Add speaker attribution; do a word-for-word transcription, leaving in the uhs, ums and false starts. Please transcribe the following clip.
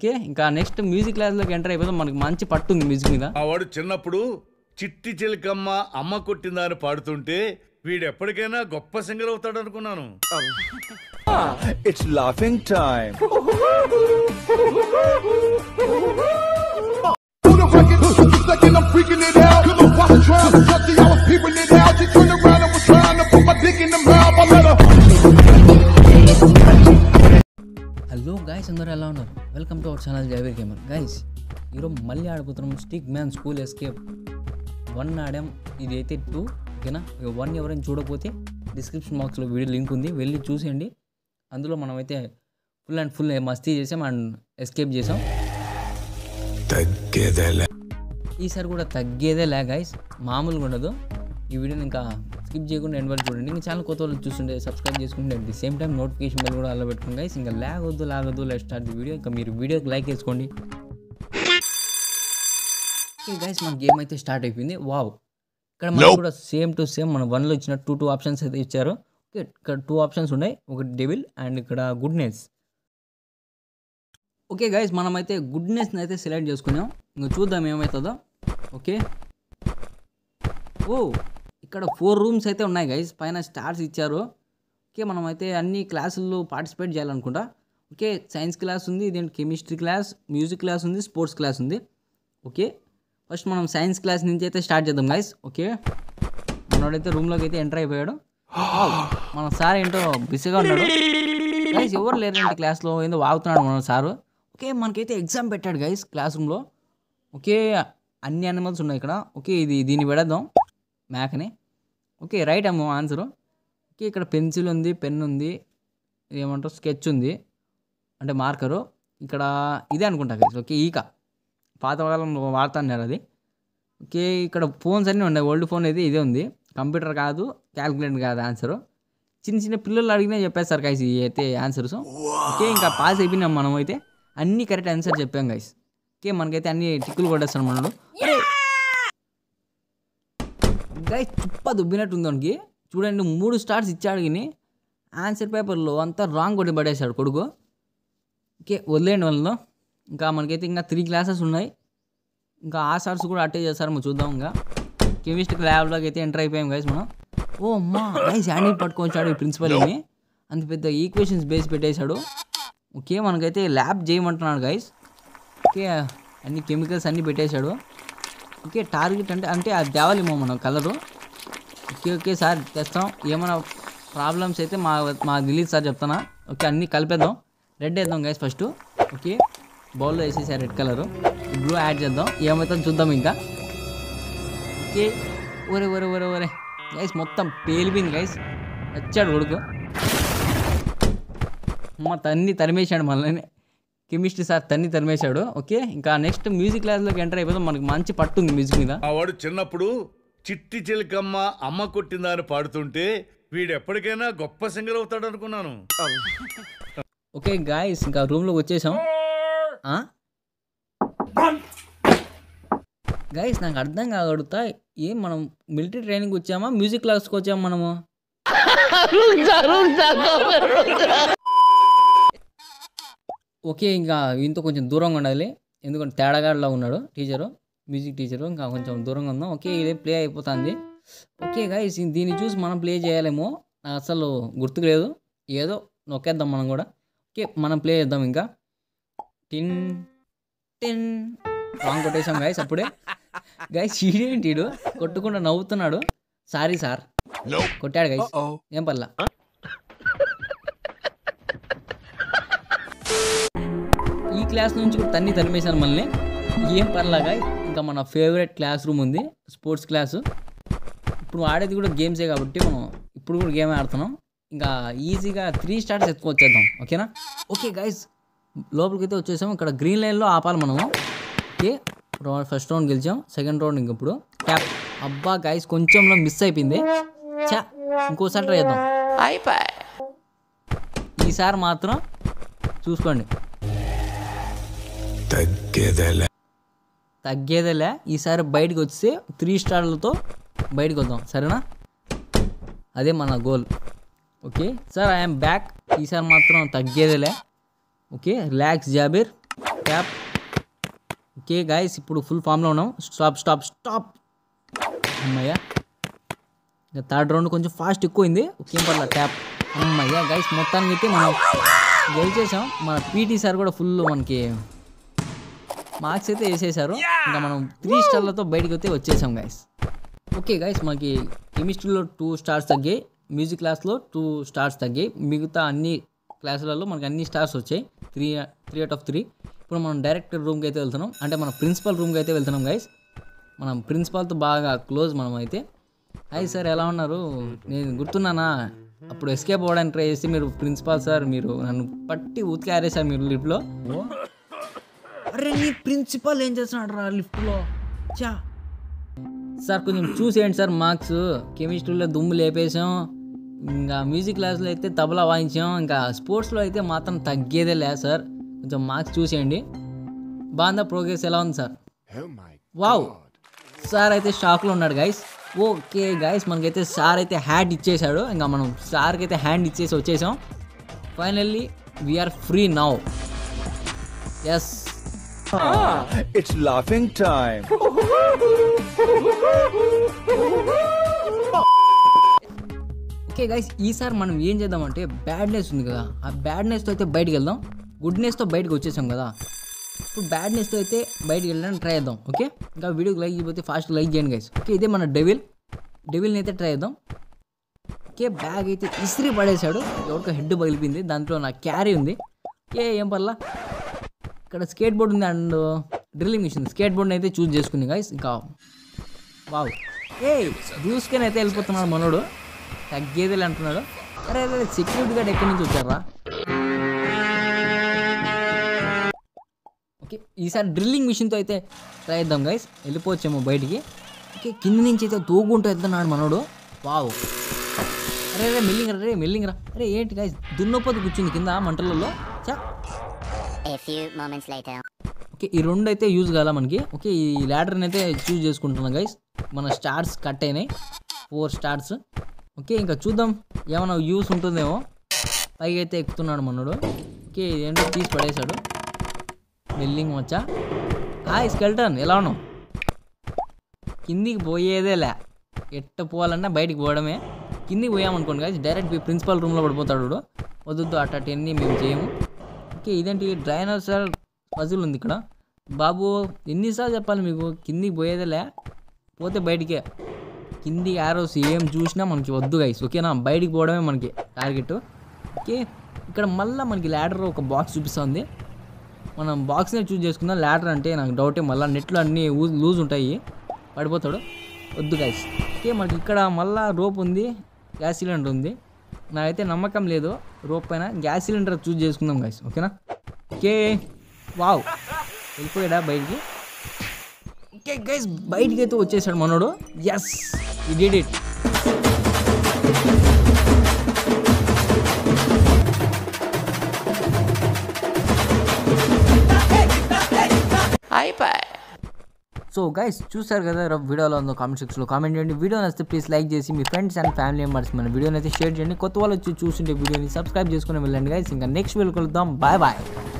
Speaker 1: Okay ఇంకా next music క్లాస్లోకి enter అయిపోతాం. మనకి మంచి పట్టు ఉంది మ్యూజిక్ మీద.
Speaker 2: ఆ వాడు చిన్నప్పుడు చిట్టి చిలకమ్మ అమ్మ కొట్టిందా అని పాడుతుంటే వీడు ఎప్పటికైనా గొప్ప సింగర్ అవుతాడు అనుకున్నాను.
Speaker 3: It's laughing time. I'm freaking it out. Cause I was trying to touch it, I was peeping it out. She turned around and was trying to put my dick in the mouth. I let her.
Speaker 1: Hello guys, అందరూ ఎలా ఉన్నారు? Welcome to our channel Javer gamer. Guys ఈరోజు మళ్ళీ ఆడుకుతున్నాం stick man school escape one ఆడాం. ఇది అయితే two ఓకేనా. వన్ ఎవరైనా చూడకపోతే డిస్క్రిప్షన్ బాక్స్లో వీడియో లింక్ ఉంది, వెళ్ళి చూసేయండి. అందులో మనమైతే ఫుల్ అండ్ ఫుల్ మస్తీ చేసాం అండ్ ఎస్కేప్ చేసాం. ఈసారి కూడా తగ్గేదే లే గైస్, మామూలుగా ఉండదు. ఈ వీడియోని ఇంకా స్కిప్ చేయకుండా ఎండ్ వరకు చూడండి. ఇంకా ఛానల్ కొత్త వాళ్ళు చూస్తుంటే సబ్స్క్రైబ్ చేసుకుంటే at the same time notification bell కూడా అలా పెట్టుకోండి గైస్. ఇంకా లాగొద్దు లాగొద్దు లెట్ స్టార్ట్ ది వీడియో. ఇంకా మీరు వీడియోకి లైక్ వేసుకోండి. ఓకే గైస్, మన గేమ్ అయితే స్టార్ట్ అయిపోయింది. వావ్, ఇక్కడ మనకు కూడా సేమ్ టు సేమ్ మన వన్లో ఇచ్చిన టూ టూ ఆప్షన్స్ అయితే ఇచ్చారు. ఓకే, ఇక్కడ టూ ఆప్షన్స్ ఉన్నాయి, ఒకటి డెవిల్ అండ్ ఇక్కడ గుడ్నెస్. ఓకే గైస్, మనమైతే గుడ్నెస్ని అయితే సెలెక్ట్ చేసుకున్నాం. ఇంకా చూద్దాం ఏమవుతుందో. ఓకే, ఓ ఇక్కడ ఫోర్ రూమ్స్ అయితే ఉన్నాయి గైస్, పైన స్టార్స్ ఇచ్చారు. ఓకే, మనమైతే అన్ని క్లాసుల్లో పార్టిసిపేట్ చేయాలనుకుంటా. ఓకే, సైన్స్ క్లాస్ ఉంది, ఇదేంటి కెమిస్ట్రీ క్లాస్, మ్యూజిక్ క్లాస్ ఉంది, స్పోర్ట్స్ క్లాస్ ఉంది. ఓకే, ఫస్ట్ మనం సైన్స్ క్లాస్ నుంచి అయితే స్టార్ట్ చేద్దాం గైస్. ఓకే, మనోడైతే రూమ్లోకి అయితే ఎంటర్ అయిపోయాడు. మన సార్ ఏంటో బిజీగా ఉన్నాడు గైస్, ఎవరు లేరంటే క్లాస్లో ఏందో వాగుతున్నాడు మన సారు. ఓకే, మనకైతే ఎగ్జామ్ పెట్టాడు గైస్ క్లాస్ రూమ్లో. ఓకే, అన్ని యానిమల్స్ ఉన్నాయి ఇక్కడ. ఓకే, ఇది దీన్ని పెడదాం మ్యాక్ని. ఓకే, రైట్ అమ్మో ఆన్సరు. ఓకే, ఇక్కడ పెన్సిల్ ఉంది, పెన్ ఉంది, ఏమంటారు స్కెచ్ ఉంది అంటే మార్కరు. ఇక్కడ ఇదే అనుకుంటా గైస్. ఓకే, ఈక పాతకాలంలో వాడుతున్నారు అది. ఓకే, ఇక్కడ ఫోన్స్ అన్నీ ఉన్నాయి, ఓల్డ్ ఫోన్ అయితే ఇదే ఉంది, కంప్యూటర్ కాదు, క్యాల్కులేటర్ కాదు ఆన్సరు. చిన్న చిన్న పిల్లలు అడిగినా చెప్పేస్తారు గైస్ ఇవి అయితే ఆన్సర్స్. ఓకే, ఇంకా పాస్ అయిపోయినాం మనం అయితే, అన్నీ కరెక్ట్ ఆన్సర్ చెప్పాం గైస్. ఓకే, మనకైతే అన్ని టిక్కులు కొట్టేస్తాను మనడు. గైస్ చుప్ప దుబ్బినట్టు ఉంది వానికి, చూడండి మూడు స్టార్స్ ఇచ్చాడు కానీ ఆన్సర్ పేపర్లో అంతా రాంగ్ కొట్టి పడేశాడు కొడుకు. ఓకే, వదిలేండి వాళ్ళలో. ఇంకా మనకైతే ఇంకా త్రీ క్లాసెస్ ఉన్నాయి, ఇంకా ఆ స్టార్స్ కూడా అటే చేస్తారు మనం చూద్దాం. ఇంకా కెమిస్ట్రీ ల్యాబ్లోకి అయితే ఎంటర్ అయిపోయాం గైస్ మనం. ఓ అమ్మా గైస్, హ్యాండిల్ పట్టుకొచ్చాడు ఈ ప్రిన్సిపల్ని, అంత పెద్ద ఈక్వేషన్స్ బేస్ పెట్టేశాడు. ఓకే, మనకైతే ల్యాబ్ చేయమంటున్నాడు గైస్. ఓకే, అన్ని కెమికల్స్ అన్నీ పెట్టేశాడు. ఓకే, టార్గెట్ అంటే అంటే అది తేవాలేమో మనం కలరు. ఓకే ఓకే సార్ తెస్తాం, ఏమైనా ప్రాబ్లమ్స్ అయితే మా మా దిలీప్ సార్ చెప్తానా. ఓకే, అన్నీ కలిపేద్దాం. రెడ్ వేద్దాం గైస్ ఫస్ట్. ఓకే, బౌల్లో వేసేసారు రెడ్ కలరు, బ్లూ యాడ్ చేద్దాం, ఏమవుతుందో చూద్దాం ఇంకా. ఓకే, ఒరే ఒరే ఒరే ఒరే గైస్ మొత్తం పేలిపోయింది గైస్, వచ్చాడు కొడుకు. మా తన్ని తరిమేశాడు మళ్ళీ కెమిస్ట్రీ సార్, తన్ని తరిమేశాడు. ఓకే, ఇంకా నెక్స్ట్ మ్యూజిక్ క్లాస్లోకి ఎంటర్ అయిపోతాం. మనకి మంచి పట్టు ఉంది మ్యూజిక్ మీద.
Speaker 2: ఆ వాడు చిన్నప్పుడు చిట్టి చిలకమ్మ అమ్మ కొట్టిందా అని పాడుతుంటే వీడు ఎప్పటికైనా గొప్ప సింగర్ అవుతాడు అనుకున్నాను.
Speaker 1: ఓకే గాయస్, ఇంకా రూమ్లోకి వచ్చేసాం. గాయస్ నాకు అర్థం కాగడుగుతా, ఏం మనం మిలిటరీ ట్రైనింగ్ వచ్చామా మ్యూజిక్ క్లాస్కి వచ్చామా మనము? ఓకే, ఇంకా ఇంత కొంచెం దూరంగా ఉండాలి, ఎందుకంటే తేడాగాడిలా ఉన్నాడు టీచరు, మ్యూజిక్ టీచరు. ఇంకా కొంచెం దూరంగా ఉందాం. ఓకే, ఇదే ప్లే అయిపోతుంది. ఓకే గైస్, దీన్ని చూసి మనం ప్లే చేయాలేమో, నాకు అసలు గుర్తుకు లేదు, ఏదో నొక్కేద్దాం మనం కూడా. ఓకే, మనం ప్లే చేద్దాం. ఇంకా టిన్ టిన్ సాంగ్ కొట్టేసాం గైస్. అప్పుడే గైస్ ఈడేంటి కొట్టుకుంటూ నవ్వుతున్నాడు. సారీ సార్ కొట్టాడు గైస్, ఏం పర్లా. ఈ క్లాస్ నుంచి కూడా తన్ని తరిమేశాను మళ్ళీ, ఏం పర్లాగా. ఇంకా మన ఫేవరెట్ క్లాస్ రూమ్ ఉంది, స్పోర్ట్స్ క్లాసు. ఇప్పుడు ఆడేది కూడా గేమ్సే కాబట్టి మనం ఇప్పుడు కూడా గేమ్ ఆడుతున్నాం. ఇంకా ఈజీగా త్రీ స్టార్స్ ఎత్తుకొచ్చేద్దాం. ఓకేనా? ఓకే గైస్, లోపలికి అయితే వచ్చేసాం. ఇక్కడ గ్రీన్ లైన్లో ఆపాలి మనము. ఓకే, ఫస్ట్ రౌండ్ గెలిచాం, సెకండ్ రౌండ్ ఇంక ఇప్పుడు ట్యాప్. అబ్బా గైస్ కొంచెంలో మిస్ అయిపోయింది, చా ఇంకోసారి ట్రై చేద్దాం. ఈసారి మాత్రం చూసుకోండి, తగ్గేదేలే తగ్గేదేలే ఈసారి బయటకు వస్తే త్రీ స్టార్లతో బయటకు వద్దాం, సరేనా? అదే మన goal. Okay sir, I'm back. ఈసారి మాత్రం తగ్గేదేలే. Okay, relax Jabir. Tap. Okay guys, ఇప్పుడు ఫుల్ ఫామ్లో ఉన్నాం. Stop stop stop. అమ్మయ్య, ఇంకా థర్డ్ రౌండ్ కొంచెం ఫాస్ట్ ఎక్కువైంది. ఓకే పర్లేదు, ట్యాప్. అమ్మయ్య గైస్, మొత్తానికి అయితే మనం గెలిచేసాం. మన పీటీ సార్ కూడా ఫుల్ మనకి మార్క్స్ అయితే వేసేసారు. ఇంకా మనం త్రీ స్టార్లతో బయటకు అయితే వచ్చేసాం గైస్. ఓకే గైస్, మనకి కెమిస్ట్రీలో టూ స్టార్స్ తగ్గాయి, మ్యూజిక్ క్లాస్లో టూ స్టార్స్ తగ్గాయి, మిగతా అన్ని క్లాసులలో మనకి అన్ని స్టార్స్ వచ్చాయి. Three three out of three. ఇప్పుడు మనం డైరెక్టర్ రూమ్కి అయితే వెళ్తున్నాం, అంటే మన ప్రిన్సిపల్ రూమ్కి అయితే వెళ్తున్నాం గైస్. మనం ప్రిన్సిపాల్తో బాగా క్లోజ్ మనం అయితే. హాయ్ సార్, ఎలా ఉన్నారు? నేను గుర్తున్నానా? అప్పుడు ఎస్కేప్ అవ్వడానికి ట్రై చేసి మీరు ప్రిన్సిపాల్ సార్ మీరు నన్ను పట్టి ఉతికారే సార్ మీరు లిఫ్ట్లో. అరే నీ ప్రిన్సిపాల్ ఏం చేస్తున్నాడు రా లిఫ్ట్లో? చా సార్ కొంచెం చూసేయండి సార్, మార్క్స్ కెమిస్ట్రీలో దుమ్ము లేపేసాం, ఇంకా మ్యూజిక్ క్లాస్లో అయితే తబలా వాయించాం, ఇంకా స్పోర్ట్స్లో అయితే మాత్రం తగ్గేదే లేదు సార్, కొంచెం మార్క్స్ చూసేయండి. బాగుందా ప్రోగ్రెస్, ఎలా ఉంది సార్? వావ్, సార్ అయితే షాక్లో ఉన్నాడు గైస్. ఓకే గైస్, మనకైతే సార్ అయితే హ్యాండ్ ఇచ్చేసాడు. ఇంకా మనం సార్కి అయితే హ్యాండ్ ఇచ్చేసి వచ్చేసాం. Finally we're free now. Yes,
Speaker 4: It's laughing time.
Speaker 1: Okay guys, ఈసారి మనం ఏం చేద్దామంటే బ్యాడ్నెస్ ఉంది కదా, ఆ బ్యాడ్నెస్తో అయితే బయటకు వెళ్దాం. గుడ్నెస్తో బయటకు వచ్చేసాం కదా, ఇప్పుడు బ్యాడ్నెస్తో అయితే బయటకు వెళ్ళడానికి ట్రై చేద్దాం. ఓకే, ఇంకా వీడియోకి లైక్ చేయకపోతే ఫాస్ట్ లైక్ చేయండి గైస్. ఓకే, ఇదే మన డెవిల్ డెవిల్ని అయితే ట్రై చేద్దాం. ఓకే, బ్యాగ్ అయితే ఇస్త్రీ పడేశాడు, ఎవరికో హెడ్ పగిలిపోయింది, దాంట్లో నా క్యారీ ఉంది. ఓకే, ఏం పర్లా. ఇక్కడ స్కేట్ బోర్డ్ ఉంది అండ్ డ్రిల్లింగ్ మిషన్. స్కేట్ బోర్డ్ని అయితే చూస్ చేసుకుంది గైస్. ఇంకా వావ్, ఏ దూసుకొని అయితే వెళ్ళిపోతున్నాడు మనోడు, తగ్గేదేలే అంటున్నాడు. అరే అరే సెక్యూరిటీ గార్డ్ ఎక్కడి నుంచి వచ్చారా? ఓకే, ఈసారి డ్రిల్లింగ్ మిషన్తో అయితే ట్రై చేద్దాం గైస్, వెళ్ళిపోవచ్చేమో బయటికి. ఓకే, కింద నుంచి అయితే తూగుంటూ వెళ్తున్నాడు మనోడు. వావ్, అరే అరే మెల్లింగ్ రా, రే మెల్లింగ్ రా. అరే ఏంటి గైస్, దున్నపోతు కూర్చుంది కింద మంటలలో. చా
Speaker 5: A few moments later.
Speaker 1: Okay, ఈ రెండు అయితే యూజ్ కావాలా మనకి. ఓకే, ఈ ల్యాడర్ని అయితే చూస్ చేసుకుంటున్నాం గైస్. మన స్టార్స్ కట్ అయినాయి, ఫోర్ స్టార్స్. ఓకే, ఇంకా చూద్దాం ఏమైనా యూస్ ఉంటుందేమో. పైకి అయితే ఎక్కుతున్నాడు మనోడు. ఓకే, ఏంటో తీసి పడేశాడు. బిల్డింగ్ వచ్చా. హాయ్ స్కెల్టన్, ఎలా ఉన్నావు? కిందికి పోయేదేలే, ఎట్ట పోవాలన్నా బయటికి పోవడమే. కిందికి పోయామనుకోండి గైస్, డైరెక్ట్ ప్రిన్సిపల్ రూమ్లో పడిపోతాడు. వద్దు అట్టన్నీ మేము చేయము. ఓకే, ఇదేంటి డ్రైనర్ సార్ పజిల్ ఉంది ఇక్కడ. బాబు ఎన్నిసార్లు చెప్పాలి మీకు, కిందికి పోయేదేలే, పోతే బయటికే. కింది యారోస్ ఏం చూసినా మనకి వద్దు గైస్. ఓకేనా, బయటికి పోవడమే మనకి టార్గెట్. ఓకే, ఇక్కడ మళ్ళీ మనకి ల్యాడర్ ఒక బాక్స్ చూపిస్తుంది. మనం బాక్స్ని చూస్ చేసుకుందాం. ల్యాడర్ అంటే నాకు డౌటే, మళ్ళీ నెట్లో అన్నీ లూజ్ ఉంటాయి, పడిపోతాడు. వద్దు గైస్. ఓకే, మనకి ఇక్కడ మళ్ళీ రోప్ ఉంది, గ్యాస్ సిలిండర్ ఉంది. నాకైతే నమ్మకం లేదు రోప్ పైన. గ్యాస్ సిలిండర్ చూస్ చేసుకుందాం గైస్. ఓకేనా. ఓకే, వావ్, వెళ్ళిపోయాడా బయటికి. ఓకే గైస్, బయటికి అయితే వచ్చేసాడు మనోడు. Yes, we did it. So guys, చూసారు కదా వీడియోలో ఉందో కామెంట్ సెక్షన్లో కామెంట్ చేయండి. వీడియో నచ్చితే ప్లీజ్ లైక్ చేసి మీ ఫ్రెండ్స్ అండ్ ఫ్యామిలీ మెంబర్స్ మన వీడియోని అయితే షేర్ చేయండి. కొత్త వాళ్ళు వచ్చి చూసింటే వీడియోని సబ్స్క్రైబ్ చేసుకుని వెళ్ళండి గైస్. ఇంకా నెక్స్ట్ వీడియో కలుద్దాం. Bye bye.